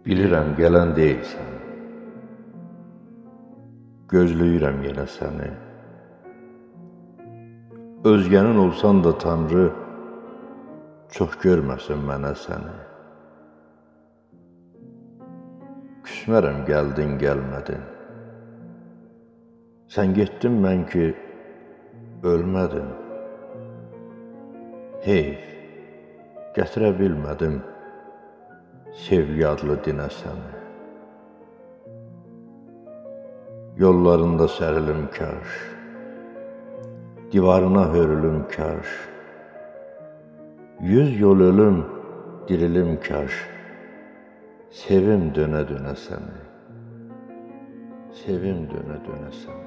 Bilirəm gələn deyilsən, gözləyirəm yenə səni. Özgənin olsan da Tanrı, çox görməsin mənə səni. Küsmərəm gəldin, gəlmədin. Sən getdin, mən ki, ölmədim. Heyf, gətirə bilmədim sevgi adlı dinə səni. Yollarında sərilim kaş, divarına hörülüm kaş. 100 yol ölüm, dirilim kaş. Sevim dönə-dönə səni, sevim dönə-dönə səni.